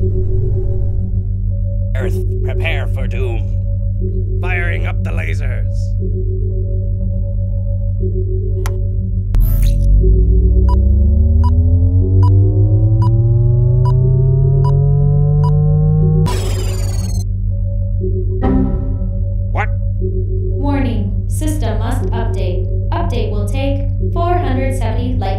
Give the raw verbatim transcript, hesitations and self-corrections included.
Earth, prepare for doom. Firing up the lasers. What? Warning, system must update. Update will take four hundred seventy light